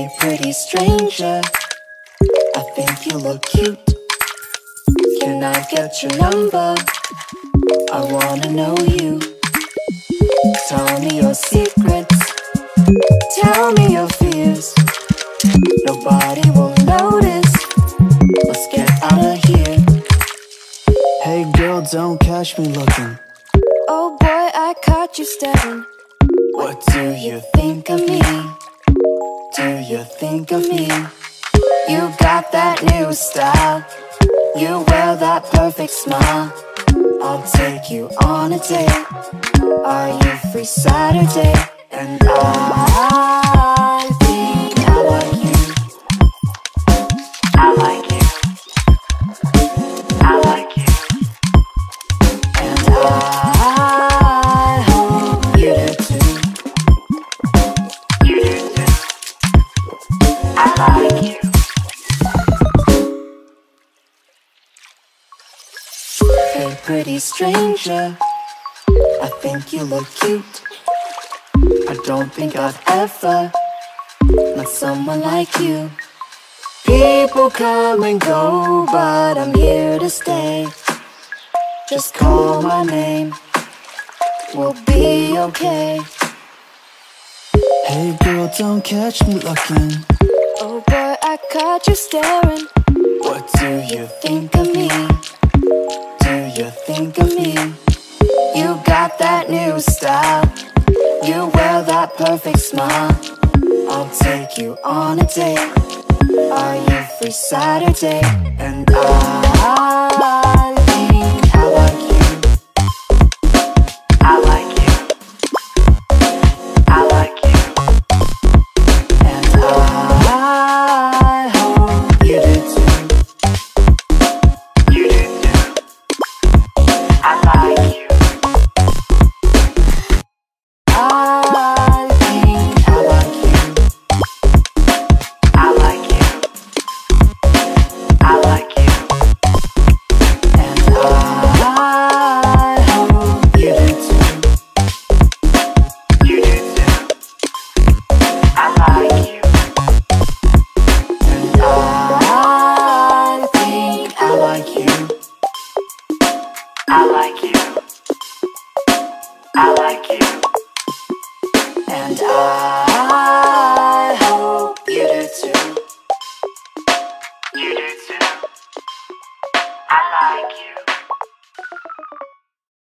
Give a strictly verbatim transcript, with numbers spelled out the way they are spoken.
Hey pretty stranger, I think you look cute. Can I get your number? I wanna know you. Tell me your secrets, tell me your fears. Nobody will notice, let's get out of here. Hey girl, don't catch me looking. Oh boy, I caught you staring. What do you think of me? Do you think of me? You got that new style, you wear that perfect smile. I'll take you on a date. Are you free Saturday? And I think I like you. I like you. I like you. And I hope you do too. You do too. I like you. Hey pretty stranger, I think you look cute. I don't think I've ever met someone like you. People come and go, but I'm here to stay. Just call my name, we'll be okay. Hey girl, don't catch me looking. Oh boy, I caught you staring. What do you think of me? Do you think of me? You got that new style, you wear that perfect smile. I'll take you on a date. Are you free Saturday? And I think I like you. I like you. I like you. And I hope you do too. You do too. I like you. I think I like you. I like you. I like you. And I hope you do too. You do too. I like you. And I think I like you. I like you. I like you. And I hope you do too. You do too. I like you.